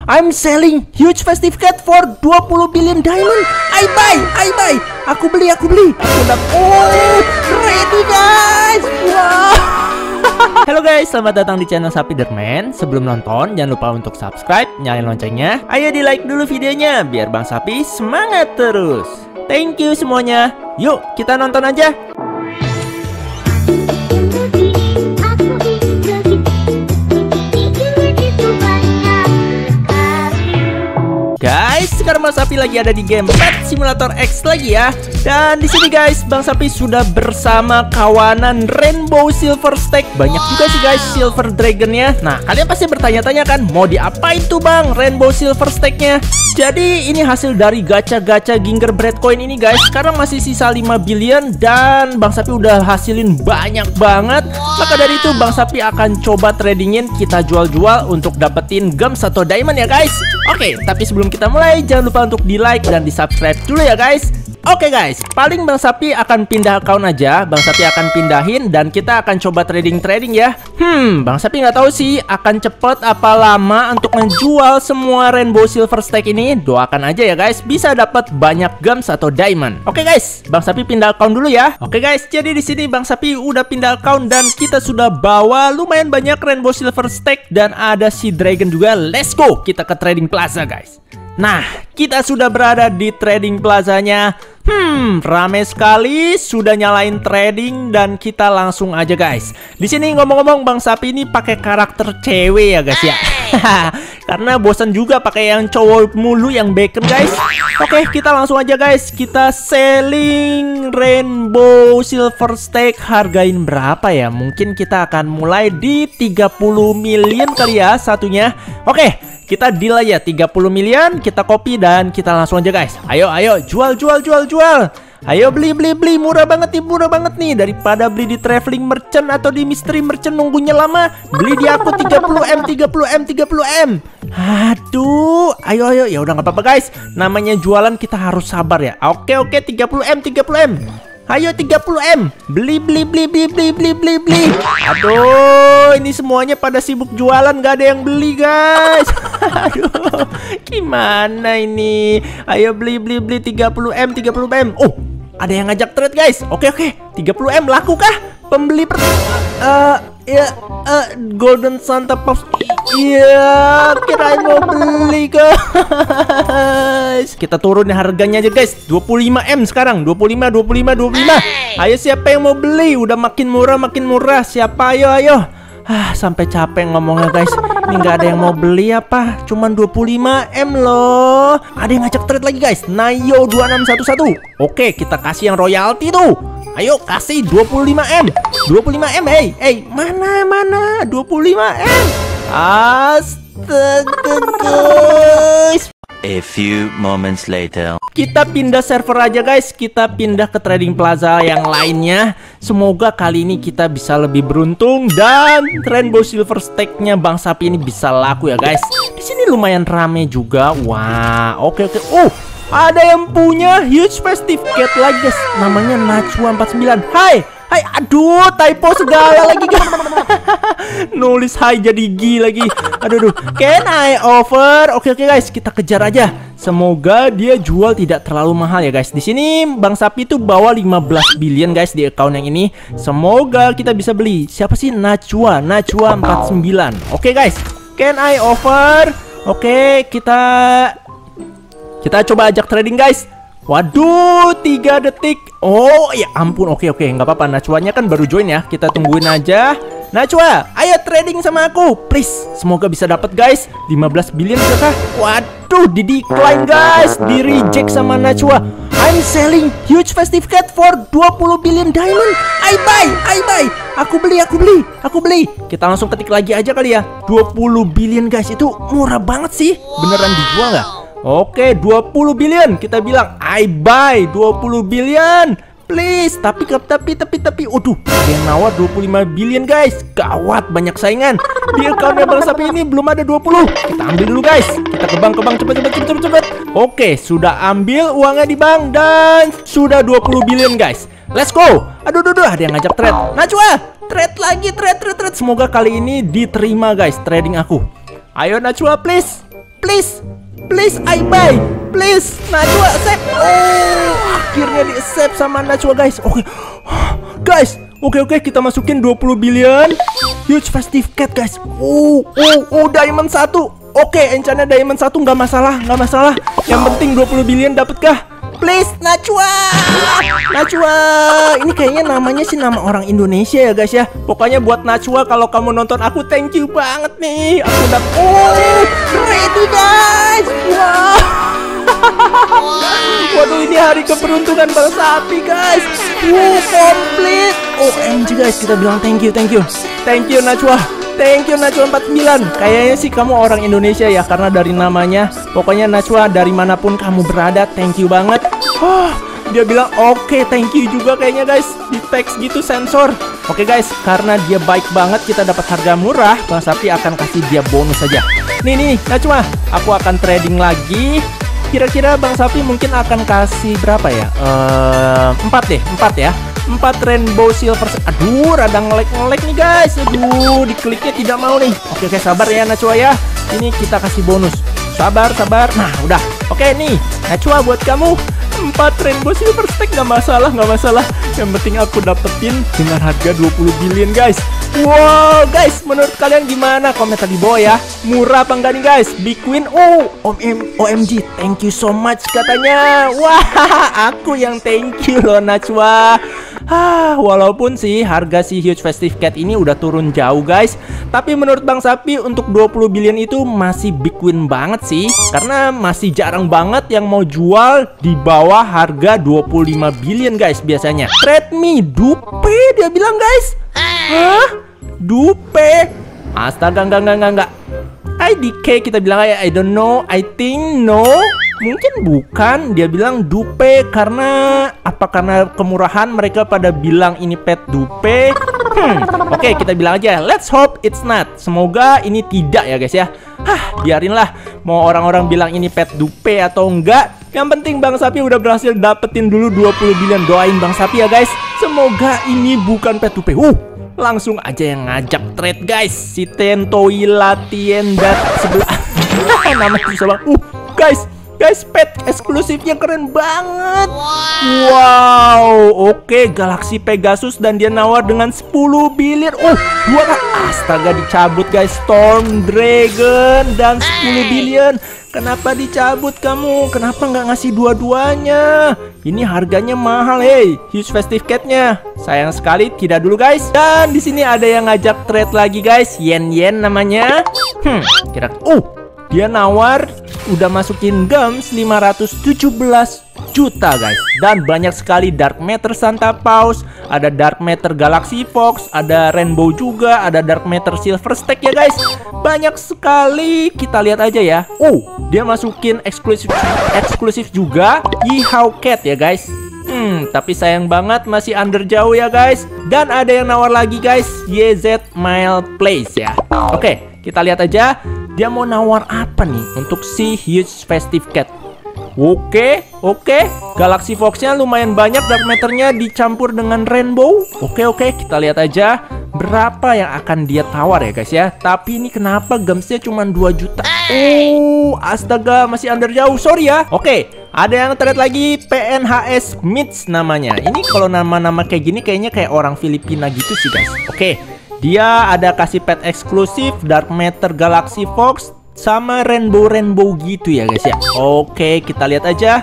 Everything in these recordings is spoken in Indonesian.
I'm selling huge festive cat for 20 billion diamond. I buy. Aku beli. Aku udah ready guys. Wow. Halo guys, selamat datang di channel Sapiderman. Sebelum nonton, jangan lupa untuk subscribe, nyalain loncengnya. Ayo di like dulu videonya, biar Bang Sapi semangat terus. Thank you semuanya. Yuk, kita nonton aja. Guys, sekarang Bang Sapi lagi ada di game Pet Simulator X lagi ya. Dan di sini guys, Bang Sapi sudah bersama kawanan Rainbow Silver Stake. Banyak juga sih guys Silver Dragonnya. Nah, kalian pasti bertanya-tanya kan, mau diapain tuh Bang Rainbow Silver Stake-nya? Jadi ini hasil dari gacha-gacha Gingerbread Coin ini guys. Sekarang masih sisa 5 billion dan Bang Sapi udah hasilin banyak banget. Maka dari itu Bang Sapi akan coba tradingin, kita jual-jual untuk dapetin gems atau diamond ya guys. Oke, tapi sebelum kita mulai jangan lupa untuk di like dan di subscribe dulu ya guys. Oke guys, paling Bang Sapi akan pindah account aja. Bang Sapi akan pindahin dan kita akan coba trading ya. Bang Sapi nggak tahu sih akan cepet apa lama untuk menjual semua Rainbow Silver Stake ini. Doakan aja ya guys, bisa dapat banyak gems atau diamond. Oke guys, Bang Sapi pindah account dulu ya. Oke guys, jadi di sini Bang Sapi udah pindah account dan kita sudah bawa lumayan banyak Rainbow Silver Stake dan ada si Dragon juga. Let's go, kita ke Trading Plaza guys. Nah, kita sudah berada di Trading Plazanya. Rame sekali, sudah nyalain trading dan kita langsung aja guys. Di sini ngomong-ngomong Bang Sapi ini pakai karakter cewek ya guys ya. Karena bosan juga pakai yang cowok mulu yang bacon guys. Oke, kita langsung aja guys. Kita selling Rainbow Silver Stake. Hargain berapa ya? Mungkin kita akan mulai di 30 million kali ya satunya. Oke, kita deal aja 30 million, kita copy dan kita langsung aja guys. Ayo jual. Ayo beli murah banget nih daripada beli di traveling merchant atau di mystery merchant nunggunya lama. Beli di aku 30M. Aduh, ayo ya udah nggak apa-apa guys. Namanya jualan kita harus sabar ya. Oke 30M. Ayo 30M. Beli. Aduh, ini semuanya pada sibuk jualan, gak ada yang beli guys. Aduh, gimana ini? Ayo beli 30M. Oh, ada yang ngajak trade guys. Oke 30M laku kah? Pembeli Golden Santa Pops. Iya, kirain mau beli guys. Kita turunin harganya aja guys. 25M sekarang. 25. Ayo siapa yang mau beli? Udah makin murah. Siapa? Ayo. Sampai capek ngomongnya guys. Ini nggak ada yang mau beli apa? Cuman 25M loh. Ada yang ngajak trade lagi guys. Nayo 2611. Oke, kita kasih yang royalty tuh. Ayo kasih 25M. Hey, mana 25M? Astaga guys. A few moments later. Kita pindah server aja guys. Kita pindah ke Trading Plaza yang lainnya. Semoga kali ini kita bisa lebih beruntung dan Rainbow Silver Stake-nya Bang Sapi ini bisa laku ya guys. Di sini lumayan rame juga. Wah, oke. Oh, ada yang punya huge festive cat lagi guys. Namanya Nachua 49. Hai, aduh, typo segala lagi guys. Nulis hai jadi G lagi. Aduh. Can I offer? Oke guys, kita kejar aja. Semoga dia jual tidak terlalu mahal ya guys. Di sini Bang Sapi tuh bawa 15 billion guys di account yang ini. Semoga kita bisa beli. Siapa sih? Nachua 49. Oke guys, can I offer? Oke, kita coba ajak trading guys. Waduh, 3 detik. Oh ya ampun, oke nggak apa-apa. Nachuanya kan baru join ya. Kita tungguin aja. Nachua, ayo trading sama aku, please. Semoga bisa dapat guys. 15 billion kah? Waduh, di decline guys, di reject sama Nachua. I'm selling huge festive cat for 20 billion diamond. I buy. Aku beli. Kita langsung ketik lagi aja kali ya. 20 billion guys, itu murah banget sih. Beneran dijual nggak? Oke, 20 billion. Kita bilang I buy 20 billion. Please, tapi waduh, ada yang nawar 25 billion guys. Gawat, banyak saingan. Di account Bang Sapi ini belum ada 20. Kita ambil dulu guys. Kita ke bank cepet. Oke, sudah ambil uangnya di bank dan sudah 20 billion guys. Let's go. Aduh, ada yang ngajak trade. Nachua, trade lagi, trade. Semoga kali ini diterima guys trading aku. Ayo Nachua please. Please, please I buy. Please, Najwa accept. Oh, akhirnya di accept sama Najwa guys. Oke, guys. Oke, kita masukin 20 billion huge festive cat guys. Diamond 1. Oke, enchantnya diamond 1 nggak masalah. Yang penting 20 billion dapat kah? Please, Najwa. Ini kayaknya namanya sih nama orang Indonesia ya guys ya. Pokoknya buat Najwa, kalau kamu nonton aku, thank you banget nih. Aku dapat ready guys. Wow. Waduh, ini hari keberuntungan Bang Sapi guys. Komplit. OMG guys, kita bilang thank you Najwa. Thank you Najwa 49. Kayaknya sih kamu orang Indonesia ya, karena dari namanya. Pokoknya Najwa, dari manapun kamu berada, thank you banget. Dia bilang oke, thank you juga kayaknya guys. Di teks gitu sensor. Oke guys, karena dia baik banget, kita dapat harga murah, Bang Sapi akan kasih dia bonus saja. Nih Najwa, aku akan trading lagi. Kira-kira Bang Sapi mungkin akan kasih berapa ya? 4 ya. 4 rainbow silver. Aduh, rada ngelek nih guys. Aduh, dikliknya tidak mau nih. Oke, sabar ya Najwa ya. Ini kita kasih bonus. Sabar. Nah, udah. Oke nih, Najwa buat kamu 4 rainbow silver stack. Nggak masalah. Yang penting aku dapetin dengan harga 20 billion guys. Wow guys, menurut kalian gimana? Komentar di bawah ya. Murah apa enggak nih guys? Big win. OMG, thank you so much katanya. Wah, aku yang thank you loh Najwa. Walaupun sih harga si huge festive cat ini udah turun jauh guys, tapi menurut Bang Sapi untuk 20 billion itu masih big win banget sih. Karena masih jarang banget yang mau jual di bawah harga 25 billion guys biasanya. Trade me, dupe dia bilang guys. Dupe. Astaga, enggak. IDK kita bilang aja, I don't know, I think no. Mungkin bukan, dia bilang dupe karena kemurahan mereka pada bilang ini pet dupe. Oke, kita bilang aja, let's hope it's not. Semoga ini tidak ya guys ya. Biarinlah mau orang-orang bilang ini pet dupe atau enggak. Yang penting Bang Sapi udah berhasil dapetin dulu 20 billion. Doain Bang Sapi ya guys. Semoga ini bukan pet dupe. Langsung aja yang ngajak trade guys. Si Tentoi Latienda sebelah. Nama susah banget. Guys, pet eksklusifnya keren banget. Wow, oke, Galaxy Pegasus dan dia nawar dengan 10 billion. 2 kan. Astaga, dicabut guys. Storm Dragon dan 10 billion. Kenapa dicabut kamu? Kenapa nggak ngasih dua-duanya? Ini harganya mahal, huge festive cat-nya. Sayang sekali, tidak dulu guys. Dan di sini ada yang ngajak trade lagi guys. Yen namanya. Dia nawar udah masukin gems 517 juta guys. Dan banyak sekali Dark Matter Santa Paws, ada Dark Matter Galaxy Fox, ada Rainbow juga, ada Dark Matter Silver Stack ya guys. Banyak sekali, kita lihat aja ya. Dia masukin eksklusif juga Yihao Cat ya guys. Tapi sayang banget masih under jauh ya guys. Dan ada yang nawar lagi guys, YZ Mile Place ya. Oke, kita lihat aja dia mau nawar apa nih untuk si huge festive cat. Oke, Galaxy Fox-nya lumayan banyak, Dark Matter-nya dicampur dengan Rainbow. Oke, kita lihat aja berapa yang akan dia tawar ya guys ya. Tapi ini kenapa gemsnya cuma 2 juta? Astaga, masih under jauh, sorry ya. Oke, ada yang trade lagi, PNHS Mitch namanya. Ini kalau nama-nama kayak gini kayaknya kayak orang Filipina gitu sih guys. Oke, dia ada kasih pet eksklusif Dark Matter Galaxy Fox sama Rainbow gitu ya guys ya. Oke, kita lihat aja.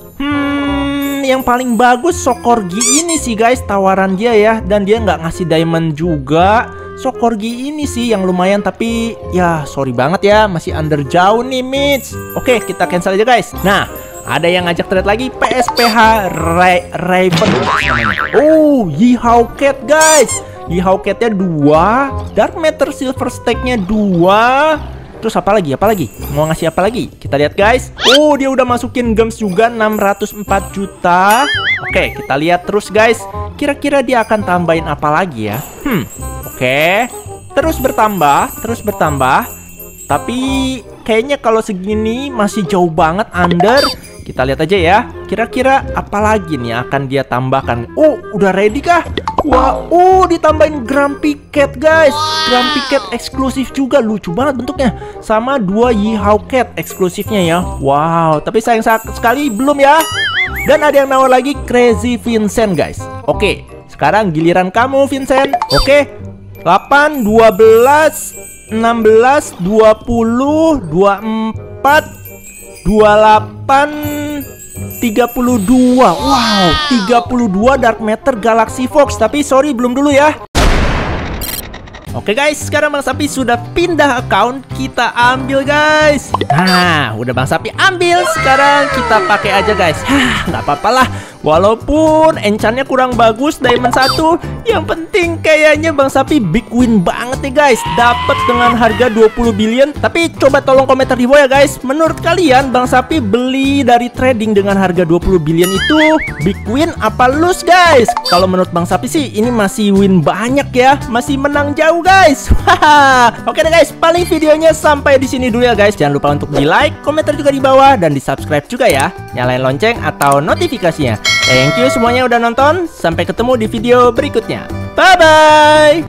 Yang paling bagus Sokorgi ini sih guys, tawaran dia ya. Dan dia nggak ngasih diamond juga. Sokorgi ini sih yang lumayan, tapi ya sorry banget ya, masih under jauh nih Mitch. Oke, kita cancel aja guys. Nah, ada yang ngajak trade lagi, PSPH Raven namanya. Yihao Cat guys. Yihao Cat-nya 2, Dark Matter Silver Stack-nya 2. Terus apa lagi? Mau ngasih apa lagi? Kita lihat guys. Dia udah masukin gems juga 604 juta. Oke, kita lihat terus guys. Kira-kira dia akan tambahin apa lagi ya? Oke. Terus bertambah. Tapi kayaknya kalau segini masih jauh banget under. Kita lihat aja ya. Kira-kira apa lagi nih akan dia tambahkan? Udah ready kah? Wah, ditambahin Grumpy Cat guys. Grumpy Cat eksklusif juga, lucu banget bentuknya. Sama 2 Yihao Cat eksklusifnya ya. Wow, tapi sayang sekali belum ya. Dan ada yang nawar lagi Crazy Vincent guys. Oke, sekarang giliran kamu Vincent. Oke, 8, 12, 16, 20, 24, 28, 32. Wow, 32 Dark Matter Galaxy Fox. Tapi sorry belum dulu ya. Oke guys, sekarang Bang Sapi sudah pindah account. Kita ambil guys. Nah, udah Bang Sapi ambil. Sekarang kita pakai aja guys. Nggak apa-apa lah. Walaupun enchantnya kurang bagus, Diamond 1. Yang penting kayaknya Bang Sapi big win banget nih guys. Dapat dengan harga 20 billion. Tapi coba tolong komentar di bawah ya guys. Menurut kalian Bang Sapi beli dari trading dengan harga 20 billion itu big win apa lose guys? Kalau menurut Bang Sapi sih ini masih win banyak ya. Masih menang jauh guys. Oke deh guys, paling videonya sampai di sini dulu ya guys. Jangan lupa untuk di like, komentar juga di bawah, dan di subscribe juga ya. Nyalain lonceng atau notifikasinya. Thank you semuanya udah nonton. Sampai ketemu di video berikutnya. Bye bye.